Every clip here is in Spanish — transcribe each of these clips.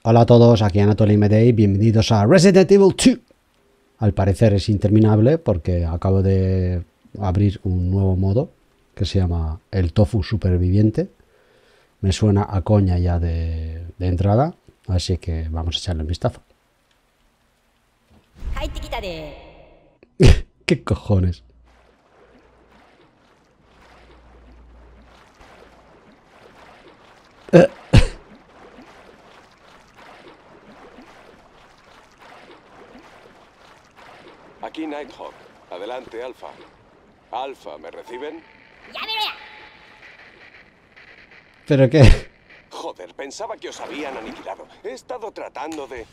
Hola a todos, aquí Anatoly Medei, bienvenidos a Resident Evil 2. Al parecer es interminable porque acabo de abrir un nuevo modo que se llama el tofu superviviente. Me suena a coña ya de entrada, así que vamos a echarle un vistazo. ¿Qué cojones? Aquí Nighthawk. Adelante, Alpha. Alpha, ¿me reciben? ¿Pero qué? Joder, pensaba que os habían aniquilado. He estado tratando de...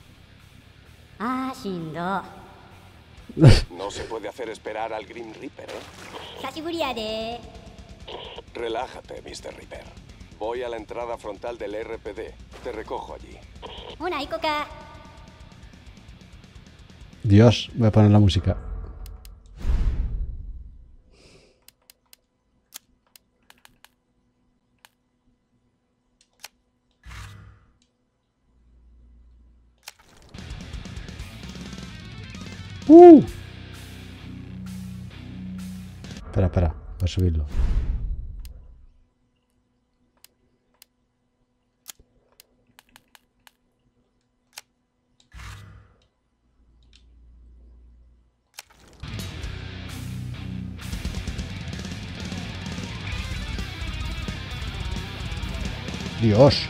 No se puede hacer esperar al Grim Reaper, ¿eh? Relájate, Mr. Reaper. Voy a la entrada frontal del RPD. Te recojo allí. Dios, voy a poner la música. Espera, voy a subirlo. Dios.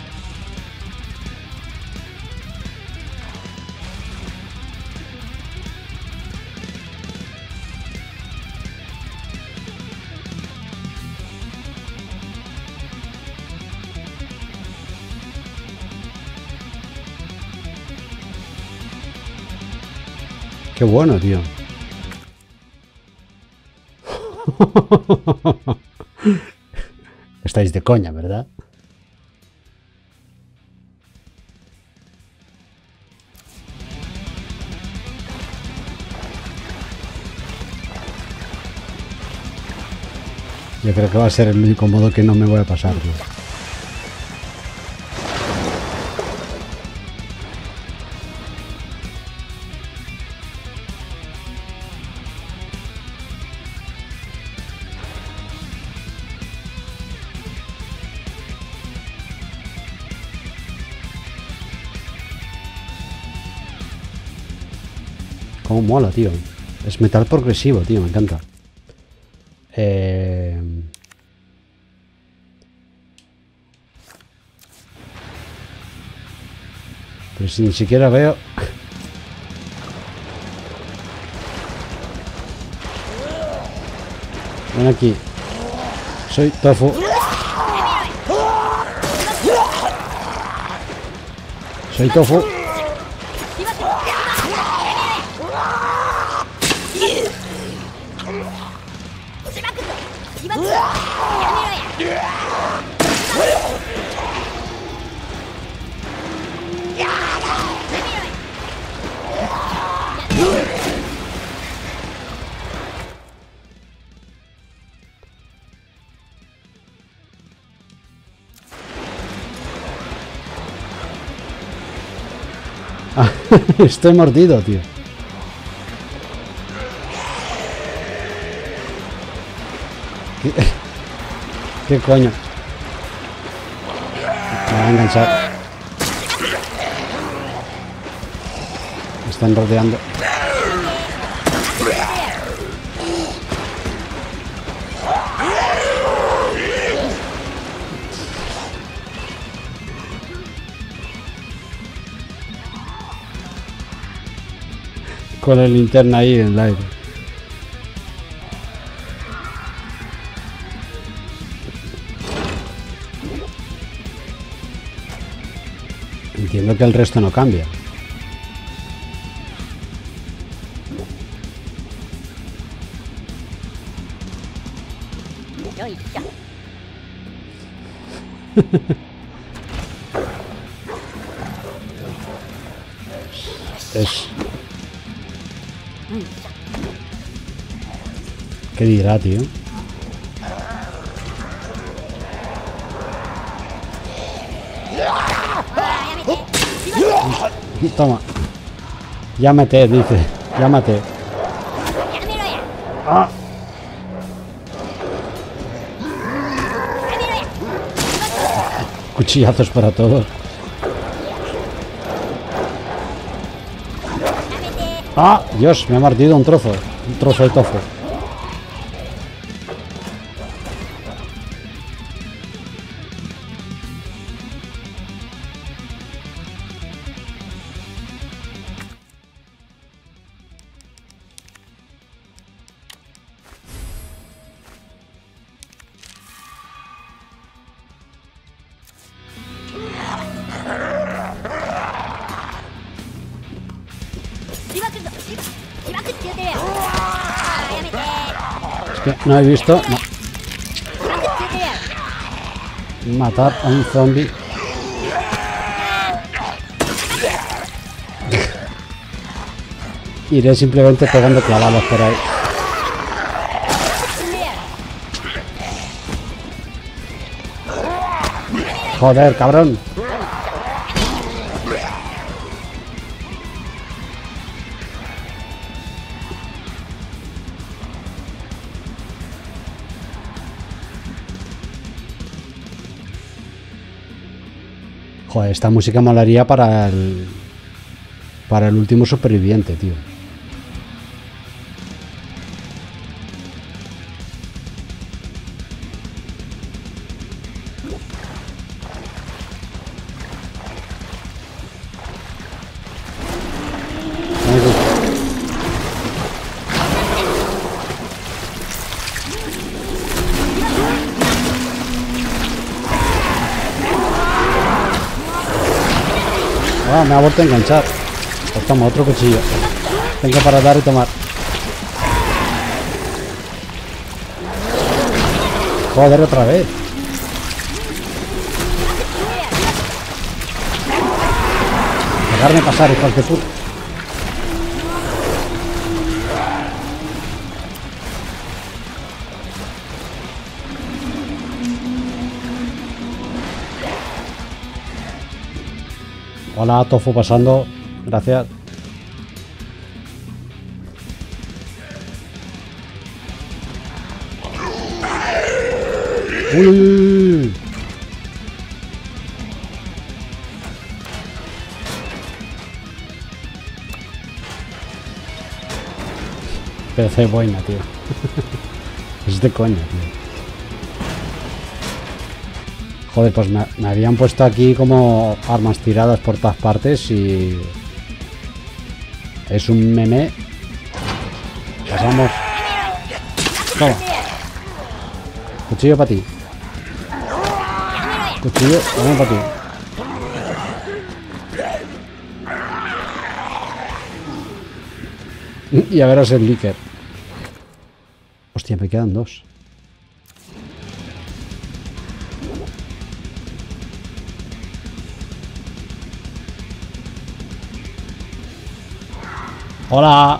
Qué bueno, tío. Estáis de coña, ¿verdad? Yo creo que va a ser el único modo que no me voy a pasar, tío. Cómo mola, tío. Es metal progresivo, tío, me encanta. Pero si ni siquiera veo... Ven aquí. Soy tofu. Soy tofu. Estoy mordido, tío. ¿Qué coño? Me va a enganchar. Me están rodeando. Con la linterna ahí en el aire. Entiendo que el resto no cambia. Es... ¿Qué dirá, tío? Toma. Llámate, dice. Llámate. Ah. Cuchillazos para todos. ¡Ah! Dios, me ha mordido un trozo de tofu. Es que no he visto matar a un zombie. Iré simplemente pegando clavados por ahí. Joder, cabrón. Joder, esta música molaría para el último superviviente, tío. Ah, me ha vuelto a enganchar. Pues toma, otro cuchillo. Tengo para dar y tomar. Joder, otra vez. Dejarme pasar, hijos de puta. Hola, tofu pasando. Gracias. Uy, uy, uy. PC buena, tío. Es de coña, tío. Joder, pues me habían puesto aquí como armas tiradas por todas partes y... es un meme. Pasamos. Toma. Cuchillo para ti. Cuchillo también para ti. Y a veros el líquido. Hostia, me quedan dos. Hola.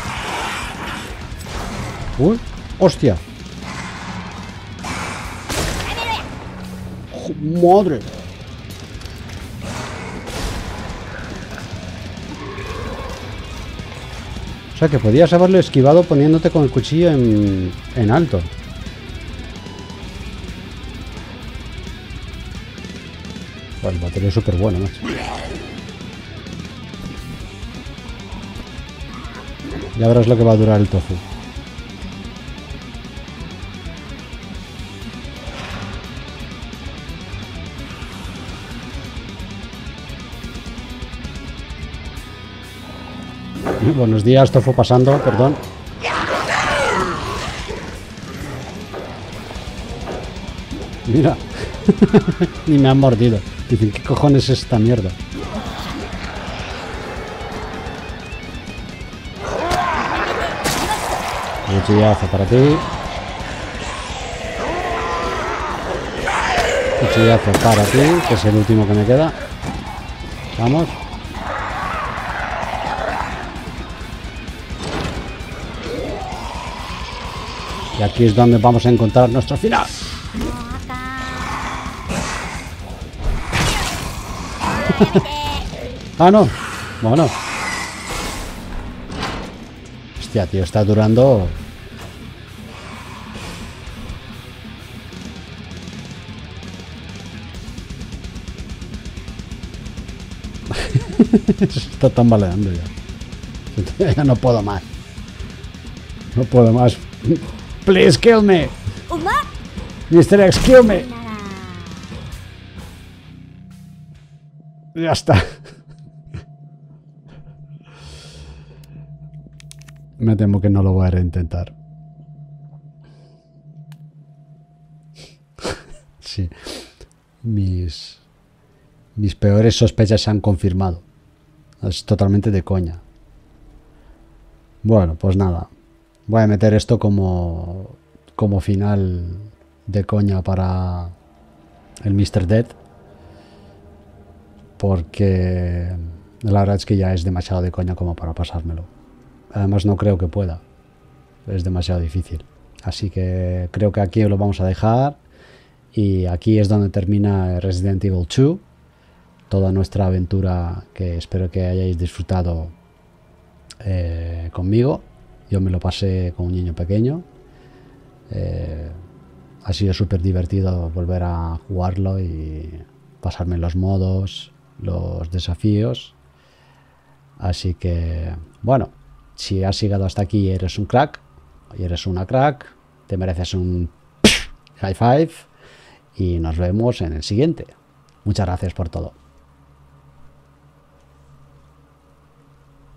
Uy, hostia. Madre. O sea que podías haberlo esquivado poniéndote con el cuchillo en alto. Bueno, el batería es súper bueno, macho. Ya verás lo que va a durar el tofu. Buenos días, tofu pasando, perdón. Mira. Ni me han mordido. Dicen, ¿qué cojones es esta mierda? Cuchillazo para ti. Cuchillazo para ti, que es el último que me queda. Vamos. Y aquí es donde vamos a encontrar nuestro final. Ah, no. Bueno. Hostia, tío, está durando... Se está tambaleando ya. Ya no puedo más. No puedo más. Please kill me. Mr. X, kill me. Ya está. Me temo que no lo voy a reintentar. Sí. Mis peores sospechas se han confirmado. Es totalmente de coña. Bueno, pues nada. Voy a meter esto como final de coña para el Mr. Dead. Porque la verdad es que ya es demasiado de coña como para pasármelo. Además no creo que pueda. Es demasiado difícil. Así que creo que aquí lo vamos a dejar. Y aquí es donde termina Resident Evil 2. Toda nuestra aventura que espero que hayáis disfrutado conmigo. Yo me lo pasé con un niño pequeño. Ha sido súper divertido volver a jugarlo y pasarme los modos, los desafíos. Así que, bueno, si has llegado hasta aquí y eres un crack, y eres una crack, te mereces un high five y nos vemos en el siguiente. Muchas gracias por todo.